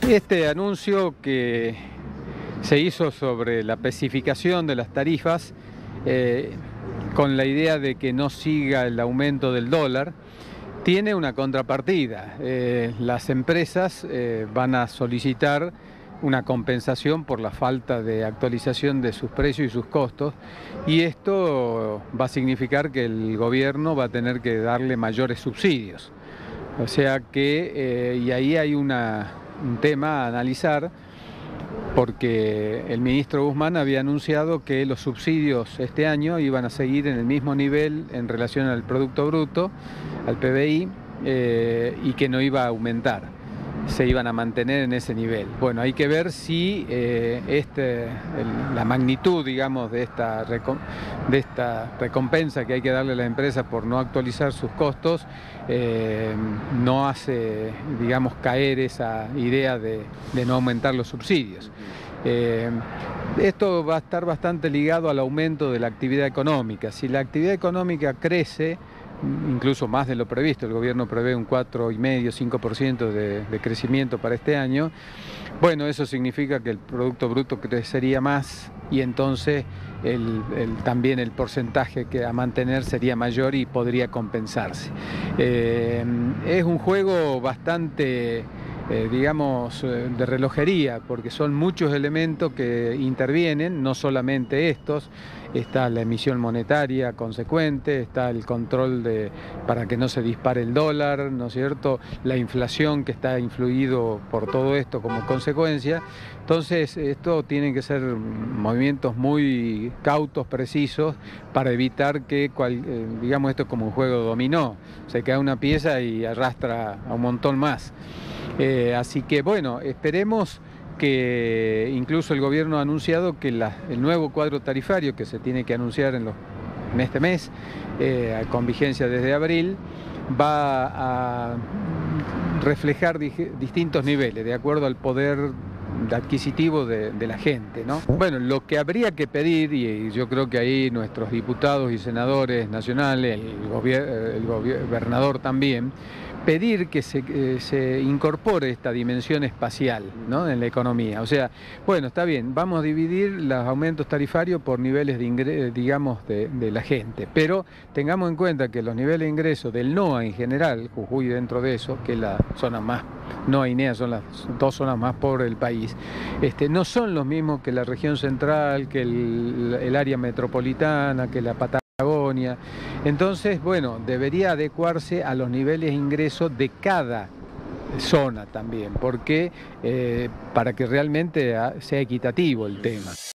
Este anuncio que se hizo sobre la especificación de las tarifas con la idea de que no siga el aumento del dólar, tiene una contrapartida. Las empresas van a solicitar una compensación por la falta de actualización de sus precios y sus costos, y esto va a significar que el gobierno va a tener que darle mayores subsidios. O sea que, y ahí hay un tema a analizar, porque el ministro Guzmán había anunciado que los subsidios este año iban a seguir en el mismo nivel en relación al Producto Bruto, al PBI, y que no iba a aumentar, se iban a mantener en ese nivel. Bueno, hay que ver si la magnitud, digamos, de esta recompensa que hay que darle a la empresa por no actualizar sus costos, no hace, digamos, caer esa idea de no aumentar los subsidios. Esto va a estar bastante ligado al aumento de la actividad económica. Si la actividad económica crece, incluso más de lo previsto, el gobierno prevé un 4,5–5% de crecimiento para este año, bueno, eso significa que el Producto Bruto crecería más y entonces también el porcentaje que a mantener sería mayor y podría compensarse. Es un juego bastante, digamos, de relojería, porque son muchos elementos que intervienen, no solamente estos. Está la emisión monetaria consecuente, está el control para que no se dispare el dólar, ¿no es cierto?, la inflación que está influido por todo esto como consecuencia. Entonces, esto tienen que ser movimientos muy cautos, precisos, para evitar que, digamos, esto es como un juego de dominó, se cae una pieza y arrastra a un montón más. Así que, bueno, esperemos que incluso el gobierno ha anunciado que el nuevo cuadro tarifario que se tiene que anunciar en este mes, con vigencia desde abril, va a reflejar distintos niveles de acuerdo al poder adquisitivo de la gente, ¿no? Bueno, lo que habría que pedir, y yo creo que ahí nuestros diputados y senadores nacionales, el gobernador también, pedir que se incorpore esta dimensión espacial, ¿no?, en la economía. O sea, bueno, está bien, vamos a dividir los aumentos tarifarios por niveles de ingresos, digamos, de la gente, pero tengamos en cuenta que los niveles de ingresos del NOA en general, Jujuy dentro de eso, que es la zona más, NOA y NEA son las dos zonas más pobres del país, no son los mismos que la región central, que el área metropolitana, que la Patagonia. Entonces, bueno, debería adecuarse a los niveles de ingreso de cada zona también, porque para que realmente sea equitativo el tema.